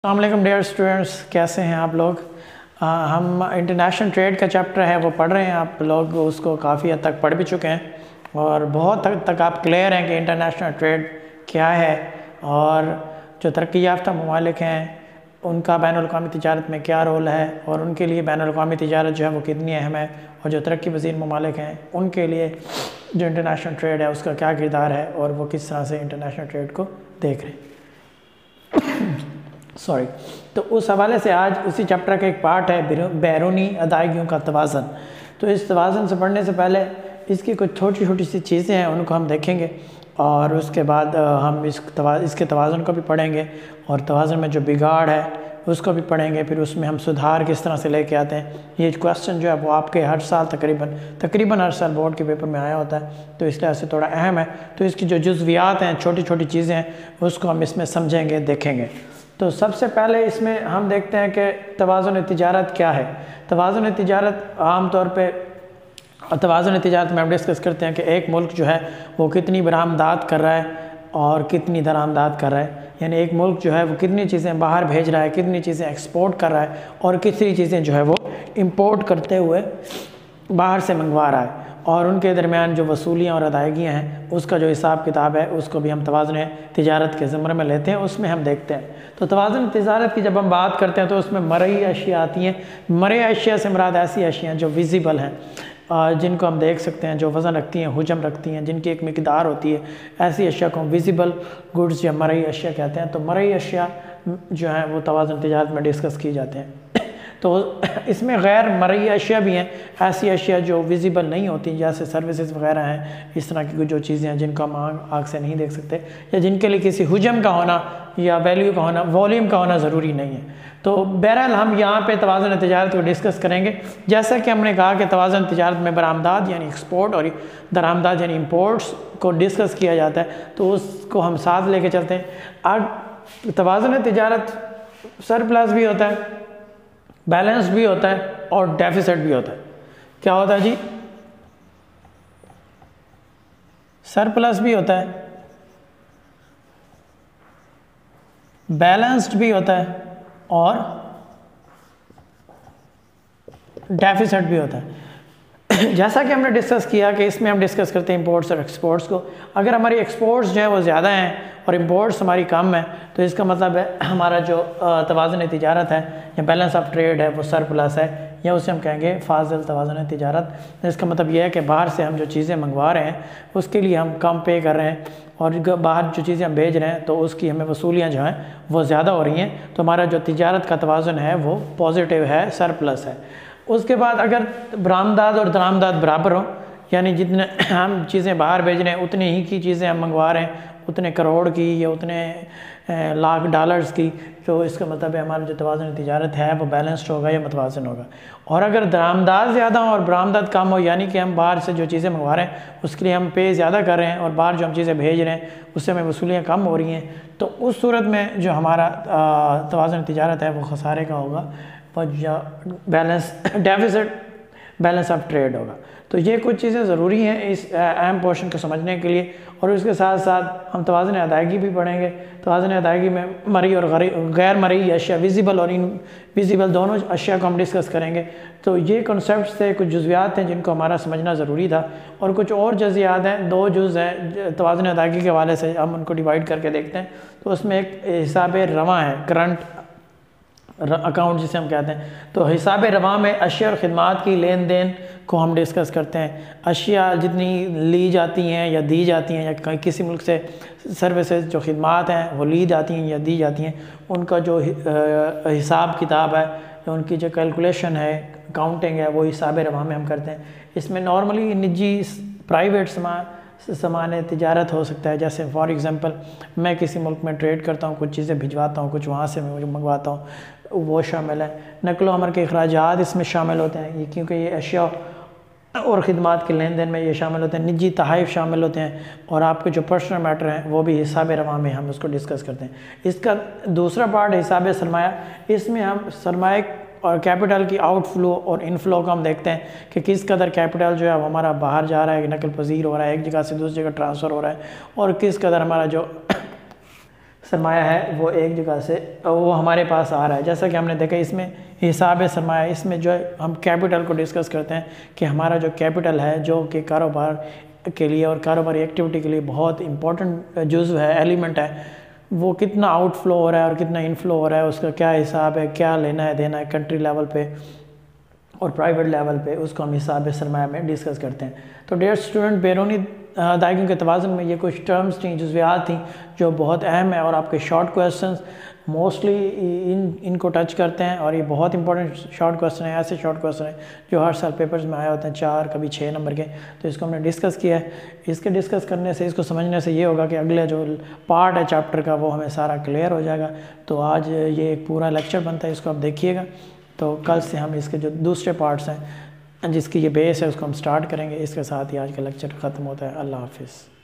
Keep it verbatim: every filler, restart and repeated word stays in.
अस्सलाम dear students, कैसे हैं आप लोग। आ, हम इंटरनेशनल ट्रेड का चैप्टर है वो पढ़ रहे हैं। आप लोग उसको काफ़ी हद तक पढ़ भी चुके हैं और बहुत हद तक आप क्लियर हैं कि इंटरनेशनल ट्रेड क्या है और जो तरक्की याफ्ता ममालिक हैं उनका बैनुल-अक़वामी तिजारत में क्या रोल है और उनके लिए बैनुल-अक़वामी तिजारत जो है वो कितनी अहम है, और जो तरक्की पज़ीर ममालिक हैं उनके लिए जो इंटरनेशनल ट्रेड है उसका क्या किरदार है और वो किस तरह से इंटरनेशनल ट्रेड को देख रहे हैं। सॉरी तो उस हवाले से आज उसी चैप्टर का एक पार्ट है बैरूनी अदायगियों का तवाज़न। तो इस तवाज़न से पढ़ने से पहले इसकी कुछ छोटी छोटी सी चीज़ें हैं उनको हम देखेंगे और उसके बाद हम इस तवा इसके तवाज़न को भी पढ़ेंगे और तवाज़न में जो बिगाड़ है उसको भी पढ़ेंगे। फिर उसमें हम सुधार किस तरह से लेके आते हैं। ये क्वेश्चन जो है वो आपके हर साल तकरीबन तकरीबन हर साल बोर्ड के पेपर में आया होता है, तो इस तरह से थोड़ा अहम है। तो इसकी जो जुज़वियात हैं, छोटी छोटी चीज़ें हैं, उसको हम इसमें समझेंगे, देखेंगे। तो सबसे पहले इसमें हम देखते हैं कि तवाज़ुन तिजारत क्या है। तवाज़ुन तिजारत आम तौर पे तवाज़ुन तिजारत में हम डिस्कस करते हैं कि एक मुल्क जो है वो कितनी बरामदात कर रहा है और कितनी दरामदात कर रहा है। यानी एक मुल्क जो है वो कितनी चीज़ें बाहर भेज रहा है, कितनी चीज़ें एक्सपोर्ट कर रहा है और कितनी चीज़ें जो है वो इंपोर्ट करते हुए बाहर से मंगवा रहा है, और उनके दरमियान जो वसूलियाँ और अदायगियाँ हैं उसका जो हिसाब किताब है उसको भी हम तवाज़ुन तिजारत के ज़मरे में लेते हैं, उसमें हम देखते हैं। तो तवाज़ुन तिजारत की जब हम बात करते हैं तो उसमें मरई अशिया आती हैं। मरई अशिया से मुराद ऐसी अशिया जो विजिबल हैं, जिनको हम देख सकते हैं, जो वज़न रखती हैं, हुजम रखती हैं, जिनकी एक मिकदार होती है, ऐसी अशिया को हम विजिबल गुड्स या मरई अशिया कहते हैं। तो मरई अशिया जो है वो तवाज़ुन तिजारत में डिस्कस की जाते हैं। तो इसमें गैर मरई अशिया भी हैं, ऐसी अशिया जो विजिबल नहीं होती, जैसे सर्विसेज वगैरह हैं, इस तरह की जो चीज़ें हैं जिनको हम आँख आँख से नहीं देख सकते, या जिनके लिए किसी हुजम का होना या वैल्यू का होना, वॉल्यूम का होना ज़रूरी नहीं है। तो बहरहाल हम यहाँ पे तवाज़ुन तिजारत को डिस्कस करेंगे। जैसा कि हमने कहा कि तवाज़ुन तिजारत में बरामदात यानी एक्सपोर्ट और दरामदात यानी इम्पोर्ट्स को डिस्कस किया जाता है, तो उसको हम साथ लेके चलते हैं। अब तवाज़ुन तिजारत सरप्लस भी होता है, बैलेंस भी होता है और डेफिसिट भी होता है। क्या होता है जी? सरप्लस भी होता है, बैलेंस्ड भी होता है और डेफिसिट भी होता है। जैसा कि हमने डिस्कस किया कि इसमें हम डिस्कस करते हैं इंपोर्ट्स और एक्सपोर्ट्स को। अगर हमारी एक्सपोर्ट्स जो है वो ज़्यादा हैं और इंपोर्ट्स हमारी कम है, तो इसका मतलब है हमारा जो तवाज़ुन तिजारत है या बैलेंस ऑफ ट्रेड है वो सरप्लस है, या उसे हम कहेंगे फाजिल तवाज़ुन तिजारत। इसका मतलब यह है कि बाहर से हम जो चीज़ें मंगवा रहे हैं उसके लिए हम कम पे कर रहे हैं, और बाहर जो चीज़ें हम भेज रहे हैं तो उसकी हमें वसूलियाँ जो हैं वो ज़्यादा हो रही हैं। तो हमारा जो तिजारत का तवाज़ुन है वो पॉजिटिव है, सरप्लस है। उसके बाद अगर बरामदात और दरामदात बराबर हो, यानी जितने हम चीज़ें बाहर भेज रहे हैं उतनी ही की चीज़ें हम मंगवा रहे हैं, उतने करोड़ की या उतने लाख डॉलर्स की, तो इसका मतलब है हमारा जो तवाज़ुन तिजारत है वो बैलेंस्ड होगा या मतवाज़न होगा। और अगर दरामदात ज़्यादा हो और बरामदात कम हो, यानी कि हम बाहर से जो चीज़ें मंगवा रहे हैं उसके लिए हम पे ज़्यादा कर रहे हैं और बाहर जो हम चीज़ें भेज रहे हैं उससे हमें वसूलियाँ कम हो रही हैं, तो उस सूरत में जो हमारा तवाज़ुन तिजारत है वो खसारे का होगा, balance deficit balance of trade होगा। तो ये कुछ चीज़ें ज़रूरी हैं इस अहम पोर्शन को समझने के लिए। और उसके साथ साथ हम तवाज़ुन अदायगी भी पढ़ेंगे। तवाज़ुन अदायगी में मरई और गैर मरई अशिया, विजिबल और इन विजिबल दोनों अशिया को हम डिस्कस करेंगे। तो ये कॉन्सेप्ट थे, कुछ जुज़वियात हैं जिनको हमारा समझना ज़रूरी था, और कुछ और जज़ियात हैं, दो जुज़ हैं तवाज़ुन अदायगी के हवाले से, हम उनको डिवाइड करके देखते हैं। तो उसमें एक हिसाब रवां है, करंट अकाउंट जिसे हम कहते हैं। तो हिसाब रवां में अशिया और ख़िदमात की लेन देन को हम डिस्कस करते हैं। अशिया जितनी ली जाती हैं या दी जाती हैं, या कहीं किसी मुल्क से सर्विसेज जो ख़िदमात हैं वो ली जाती हैं या दी जाती हैं, उनका जो हिसाब किताब है, उनकी जो कैलकुलेशन है, काउंटिंग है, वो हिसाब रवां में हम करते हैं। इसमें नॉर्मली निजी प्राइवेट समा सामान तिजारत हो सकता है, जैसे फॉर एग्ज़ाम्पल मैं किसी मुल्क में ट्रेड करता हूँ, कुछ चीज़ें भिजवाता हूँ, कुछ वहाँ से मैं मंगवाता हूँ, वो शामिल है। नकलो अमर के अखराजात इसमें शामिल होते हैं, ये क्योंकि ये अशिया और ख़िदमात के लेन देन में ये शामिल होते हैं। निजी तहाइफ शामिल होते हैं, और आपके जो पर्सनल मैटर हैं वो भी हिसाब रवां में हम उसको डिस्कस करते हैं। इसका दूसरा पार्ट हिसाब सरमाया, इसमें हम सरमाए और कैपिटल की आउटफ्लो और इनफ्लो को हम देखते हैं कि किस कदर कैपिटल जो है वो हमारा बाहर जा रहा है, नकल पजीर हो रहा है, एक जगह से दूसरी जगह ट्रांसफ़र हो रहा है, और किस कदर हमारा जो सरमाया है वो एक जगह से वो हमारे पास आ रहा है। जैसा कि हमने देखा इसमें हिसाब सरमाया, इसमें जो है हम कैपिटल को डिस्कस करते हैं कि हमारा जो कैपिटल है जो कि कारोबार के लिए और कारोबारी एक्टिविटी के लिए बहुत इंपॉर्टेंट जुज़्व है, एलिमेंट है, वो कितना आउटफ्लो हो रहा है और कितना इनफ्लो हो रहा है, उसका क्या हिसाब है, क्या लेना है देना है कंट्री लेवल पे और प्राइवेट लेवल पे, उसको हम हिसाब सरमाया में डिस्कस करते हैं। तो डियर स्टूडेंट, बैरूनी अदायगियों के तवाज़ुन में ये कुछ टर्म्स थी, जुज़वियात थी जो बहुत अहम है और आपके शॉर्ट क्वेश्चंस मोस्टली इन इनको टच करते हैं और ये बहुत इंपॉर्टेंट शॉर्ट क्वेश्चन है। ऐसे शॉर्ट क्वेश्चन हैं जो हर साल पेपर्स में आए होते हैं, चार कभी छः नंबर के। तो इसको हमने डिस्कस किया है। इसके डिस्कस करने से, इसको समझने से ये होगा कि अगले जो पार्ट है चैप्टर का वो हमें सारा क्लियर हो जाएगा। तो आज ये एक पूरा लेक्चर बनता है, इसको आप देखिएगा। तो कल से हम इसके जो दूसरे पार्ट्स हैं जिसकी ये बेस है उसको हम स्टार्ट करेंगे। इसके साथ ही आज का लेक्चर ख़त्म होता है। अल्लाह हाफिज़।